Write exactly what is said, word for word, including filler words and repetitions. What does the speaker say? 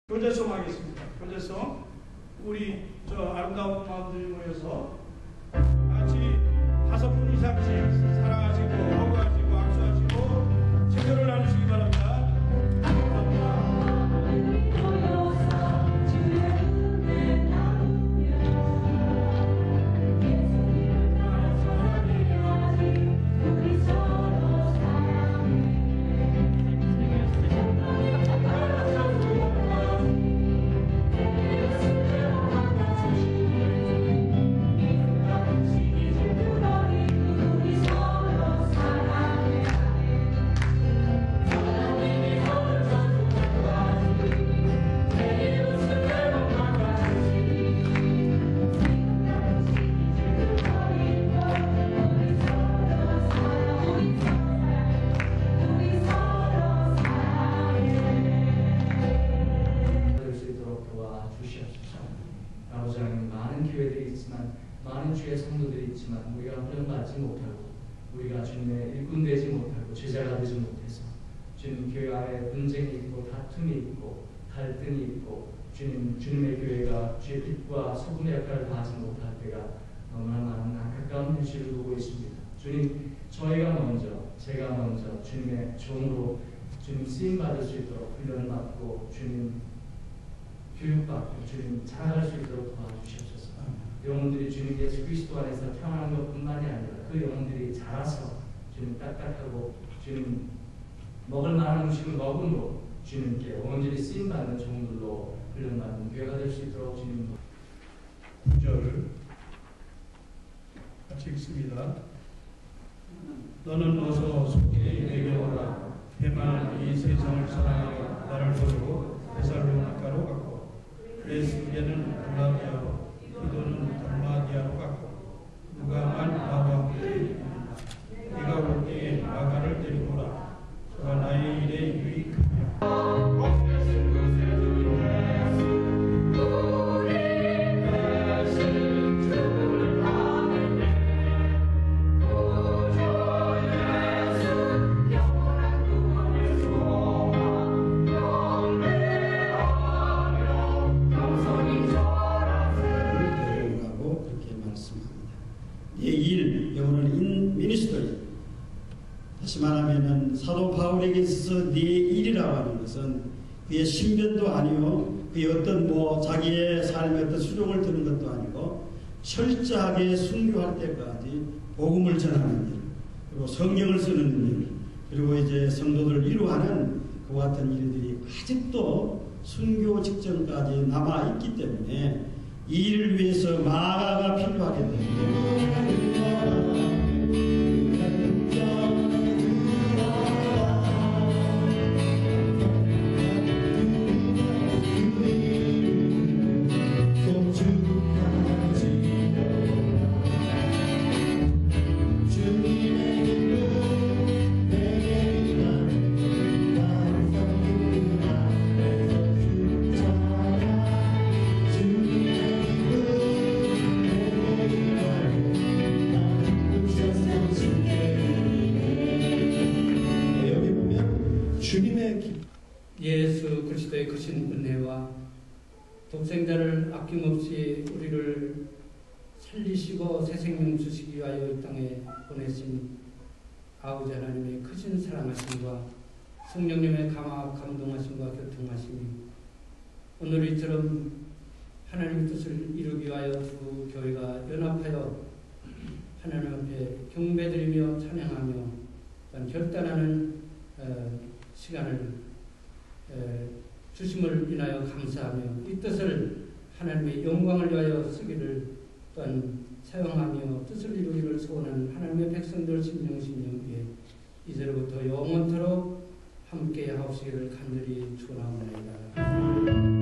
교제송 하겠습니다. 교제송. 우리 저 아름다운 마음들이 모여서 같이 다섯 분 이상씩 사랑하시고 허구하시고 악수하시고 제교를 나누시기 바랍니다. 많은 주의 성도들이 있지만 우리가 훈련받지 못하고 우리가 주님의 일꾼 되지 못하고 제자가 되지 못해서 주님 교회 안에 분쟁이 있고 다툼이 있고 갈등이 있고 주님, 주님의 교회가 주의 빛과 소금의 역할을 다하지 못할 때가 너무나 많은 안타까운 현실을 보고 있습니다. 주님, 저희가 먼저 제가 먼저 주님의 종으로 주님 쓰임받을 수 있도록 훈련을 받고 주님 교육받고 주님 자라갈 수 있도록 도와주시옵소서. 영혼들이 주님 예수 그리스도 안에서 태어난 것뿐만이 아니라 그 영혼들이 자라서 주님 딱딱하고 주님 먹을 만한 음식을 먹음으로 주님께 온전히 쓰임받는 종들로 훈련받는 교회가 될 수 있도록 주님 구절을 같이 읽습니다. 너는 어서 속히 내게 오라. 대만 이 세상을 사랑하여 나를 버리고 데살로니가로 갔고 그레스게는 블라디아로 기도는 달마디아로 갔고 누가만 나와 함께 있느니라. 네가 올 때에 나가를 데리고 오라. 저가 나의 일에 유익하며 다시 말하면 사도 바울에게 있어서 네 일이라고 하는 것은 그의 신변도 아니요 그의 어떤 뭐 자기의 삶의 어떤 수종을 드는 것도 아니고 철저하게 순교할 때까지 복음을 전하는 일, 그리고 성경을 쓰는 일, 그리고 이제 성도들을 위로하는 그와 같은 일들이 아직도 순교 직전까지 남아 있기 때문에 이 일을 위해서 마가가 필요하기 때문에 예수 그리스도의 크신 은혜와 독생자를 아낌없이 우리를 살리시고 새 생명 주시기 위하여 이 땅에 보내신 아버지 하나님의 크신 사랑하심과 성령님의 감화 감동하심과 교통하심이 오늘 이처럼 하나님의 뜻을 이루기 위하여 두 교회가 연합하여 하나님 앞에 경배드리며 찬양하며 결단하는 어, 시간을 주심을 인하여 감사하며 이 뜻을 하나님의 영광을 위하여 쓰기를 또한 사용하며 뜻을 이루기를 소원하는 하나님의 백성들 심령심령 위에 이제로부터 영원토록 함께 하옵시기를 간절히 축원하옵나이다.